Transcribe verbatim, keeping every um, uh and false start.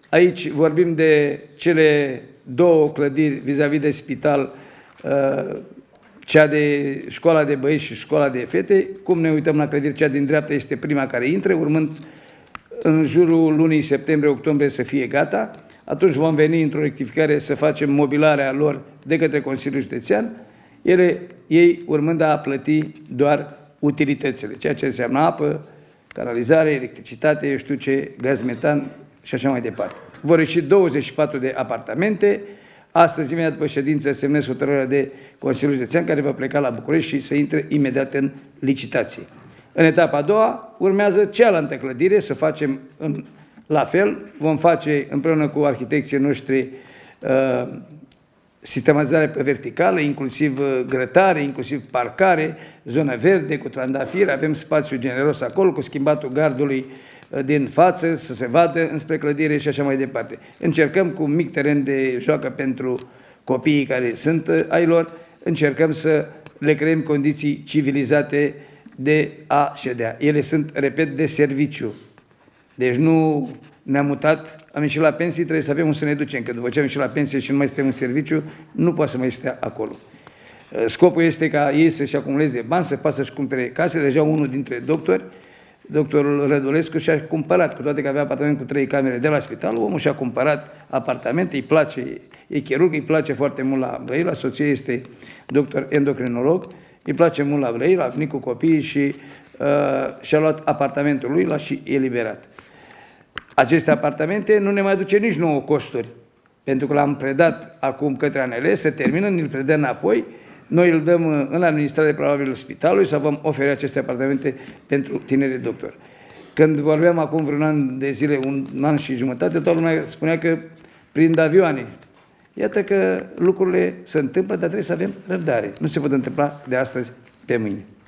Aici vorbim de cele două clădiri vis-a-vis de spital, cea de școala de băieți și școala de fete. Cum ne uităm la clădiri, cea din dreapta este prima care intră, urmând în jurul lunii septembrie-octombrie să fie gata. Atunci vom veni într-o rectificare să facem mobilarea lor de către Consiliul Județean, ele, ei urmând a plăti doar utilitățile, ceea ce înseamnă apă, canalizare, electricitate, eu știu ce, gaz metan și așa mai departe. Vor ieși douăzeci și patru de apartamente. Astăzi, imediat după ședință, semnez hotărârea de Consiliul Județean care va pleca la București și să intre imediat în licitație. În etapa a doua urmează cealaltă clădire, să facem în, la fel. Vom face împreună cu arhitecții noștri uh, sistematizare pe verticală, inclusiv grătare, inclusiv parcare, zonă verde cu trandafiri, avem spațiu generos acolo, cu schimbatul gardului din față, să se vadă înspre clădire și așa mai departe. Încercăm cu un mic teren de joacă pentru copiii care sunt ai lor, încercăm să le creăm condiții civilizate de a ședea. Ele sunt, repet, de serviciu. Deci nu ne-am mutat, am ieșit la pensie, trebuie să avem un să ne ducem, că după ce am ieșit la pensie și nu mai suntem în serviciu, nu poate să mai stea acolo. Scopul este ca ei să-și acumuleze bani, să poată să-și cumpere case. Deja unul dintre doctori, doctorul Rădulescu, și-a cumpărat, cu toate că avea apartament cu trei camere de la spital, omul și-a cumpărat apartamente, îi place, e chirurg, îi place foarte mult la Brăila, soția este doctor endocrinolog, îi place mult la Brăila, a venit cu copiii și uh, și-a luat apartamentul lui, l-a și eliberat. Aceste apartamente nu ne mai duce nici nouă costuri, pentru că l-am predat acum către A N L, se termină, ne-l predă înapoi, noi îl dăm în administrare probabil spitalului să vom oferi aceste apartamente pentru tineri doctori. Când vorbeam acum vreun an de zile, un an și jumătate, toată lumea spunea că prind avioane. Iată că lucrurile se întâmplă, dar trebuie să avem răbdare. Nu se pot întâmpla de astăzi pe mâine.